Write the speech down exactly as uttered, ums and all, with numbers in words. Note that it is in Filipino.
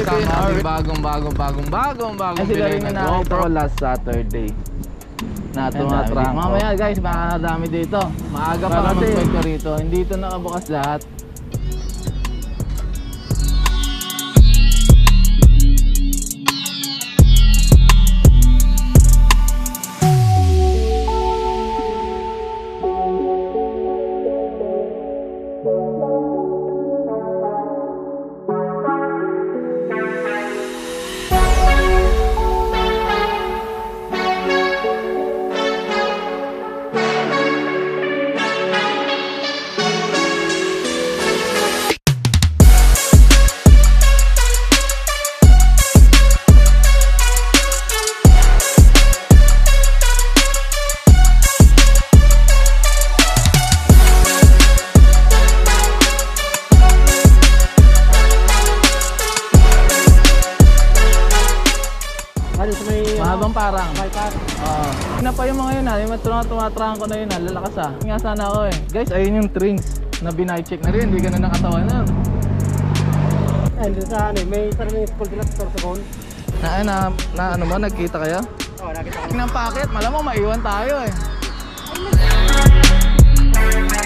Philippines, ating bagong bagong bagong bagong bagong bilhin na GoPro last Saturday. Na tumatrangko. Mamaya guys, makakadami dito. Maaga pa kami mag-spector rito. Hindi ito nakabukas lahat. Mahabang parang. Oo. Ina pa yung mga yun ha, yung tumatrang ko na yun ha, lalakas ha. Nga sana ako eh. Guys, ayun yung trings na binay-check na rin, hindi ka na nakatawan nun. Eh, dito sa ano, may sarang school dila sa Sorsogon. Na, na, na ano mo, nagkita kayo? Oo, nakita ko. Ng packet, malamang maiwan tayo eh.